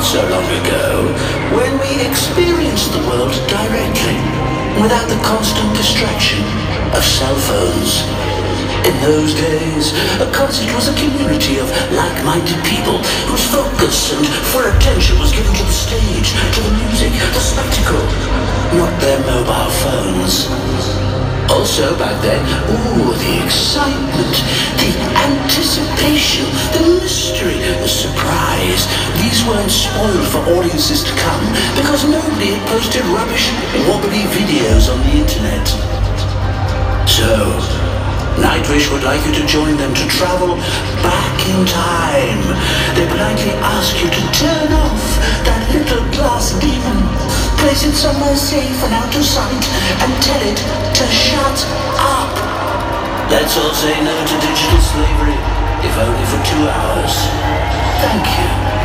so long ago, when we experienced the world directly, without the constant distraction of cell phones. In those days, a concert was a community of like-minded people whose focus and full attention was given to the stage, to the music, the spectacle, not their mobile phones. Also back then, the excitement, the anticipation, the mystery, the surprise. These weren't spoiled for audiences to come because nobody had posted rubbish, wobbly videos on the internet. So, Nightwish would like you to join them to travel back in time. They politely ask you to turn off that little glass demon, place it somewhere safe and out of sight, and tell it to shut up. Let's all say no to digital slavery, if only for 2 hours. Thank you.